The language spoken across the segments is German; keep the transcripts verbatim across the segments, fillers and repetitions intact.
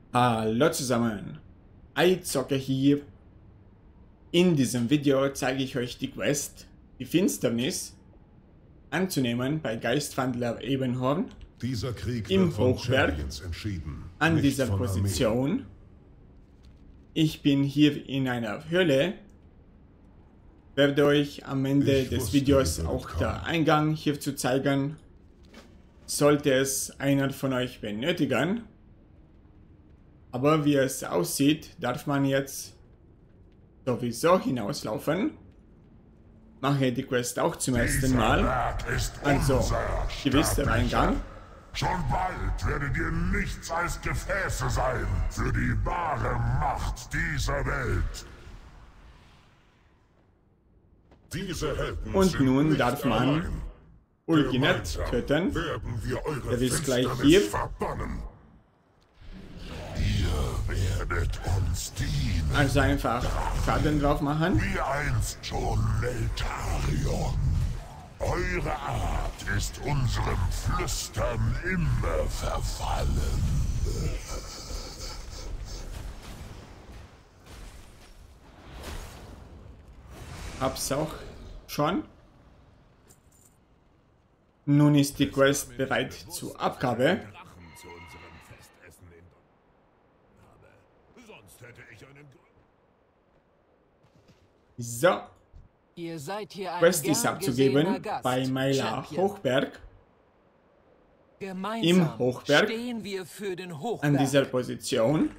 Hallo zusammen, iZocker hier. In diesem Video zeige ich euch die Quest, die Finsternis anzunehmen bei Geistwandler Ebenhorn Dieser Krieg im wird von Hochberg Champions entschieden, an nicht dieser von Position. Armeen. Ich bin hier in einer Höhle, werde euch am Ende Ich des wusste, Videos ihr würdet auch kommen. der Eingang hierzu zeigen, sollte es einer von euch benötigen. Aber wie es aussieht, darf man jetzt sowieso hinauslaufen. Mache die Quest auch zum ersten Dieser Mal. Berg ist Also, unser, gewiss der Eingang. Schon bald werdet ihr nichts als Gefäße sein für die wahre Macht dieser Welt. Diese Helden Und sind nun nicht darf man allein. Ulginet Gemeinsam töten. werden wir eure Der ist gleich Finsternis hier. verbannen. Ihr werdet uns dienen, Also einfach Schaden drauf machen. wie einst schon Neltarion. Eure Art ist unserem Flüstern immer verfallen. Hab's auch schon. Nun ist die Quest bereit zur Abgabe. Drachen zu unserem Festessen in aber sonst hätte ich einen So, Ihr seid hier ein Quest ist gern abzugeben gesehener Gast, bei Maila Champion. Hochberg. Gemeinsam im Hochberg, stehen wir für den Hochberg. An dieser Position.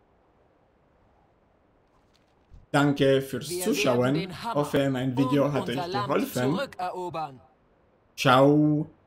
Danke fürs Wir Zuschauen. werden den Hammer Hoffe, mein Video und hat euch unser Land geholfen. zurückerobern. Ciao.